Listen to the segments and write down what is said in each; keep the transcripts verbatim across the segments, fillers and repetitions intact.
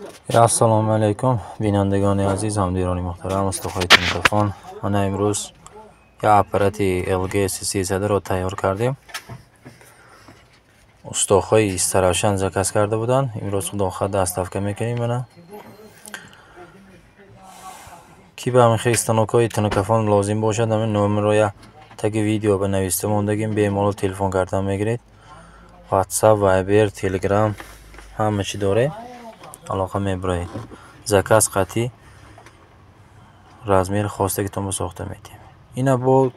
assalomu alaykum بینندگان عزیز، همدیرانی محترم، استخوان تلفن. ما امروز یه اپاراتی ال جی سی سیصد رو تیار کردیم. استخوان استراشن زکس کرده بودن. امروز خود خود دستافکه میکنیم. من کی به همین خیستانوکای تنکفان لازم باشد همین نمره روی تگ ویدیو بنویسته موندگیم به ایمیل تلفن کردن میگیرید. واتساپ، وایبر، تلگرام همه چی داره. علاقه میبرید. زکس قطعی размери хостагитонро сохта метем. Ина бо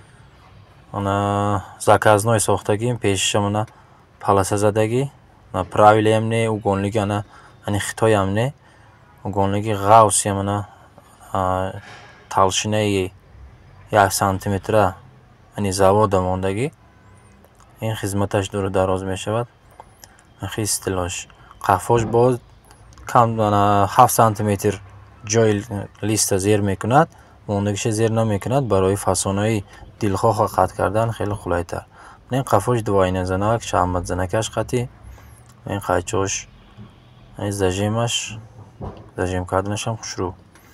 ана заказной сохтагим пешамона паласа задагӣ на правилиам не угонлиги ана ани хитоям не угонлиги ғавсиам ана талшинаи як сантиметра ани завода мондагӣ ин хизматаш дуру дароз мешавад. хис тилош қафош боз кам ана ҳафт сантиметр ҷои листа зер мекунад, мондагиша зер намекунад. барои фасонаи дилхоҳа қатъ кардан хеле қулайтар. ин қафош двойназанак чамбадзанакаш қатъи ин қайчош ин зажимаш зажим карданашам хушрӯ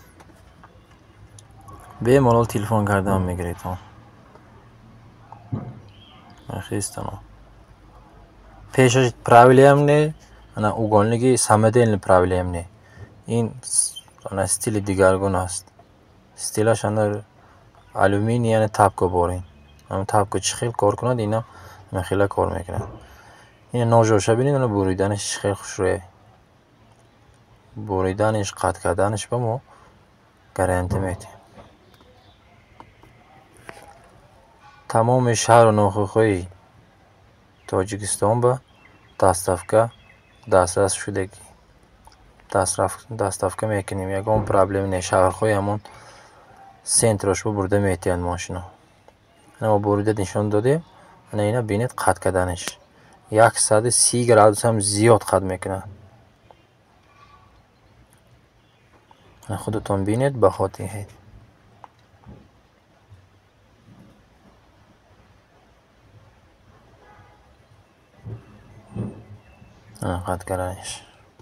бемалол телефон кардан мегиред. хистано пешаш правилиам не ана угонлиги самоделни правилиам не ин ана стили дигаргун аст. стилаш ана алюминий яъне табко борин. ам табко чӣ хел кор кунад, ина ана хела кор мекунад. ина ножоша бинед, ана буриданаш чӣ хел хушрӯе. буриданаш қатъ карданаш ба мо гарантия метем. тамоми шаҳру ноҳухои тоҷикистон ба дастафка дастрас шудагӣ дастафка мекунем. ягон проблем не. шаҳрҳои ҳамон сентрош бурда метиҳанд мошино. ана бурида нишон додем. ана ина бинед қатъ карданаш яксад си градусам зиёд қатъ мекунад. ана худатон бинед баҳо диҳед. ана қатъ карданаш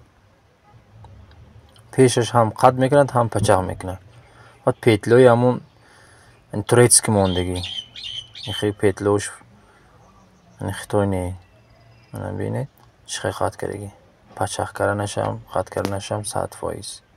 пешаш ҳам қатъ мекунад, ҳам пачақ мекунад. баъд петлои ҳамон турецки мондагӣ ин хел петлош ин хитой не. ана бинед чӣ хел қатъ кардагӣ. пачақ карданашам қатъ карданашам сад фоиз.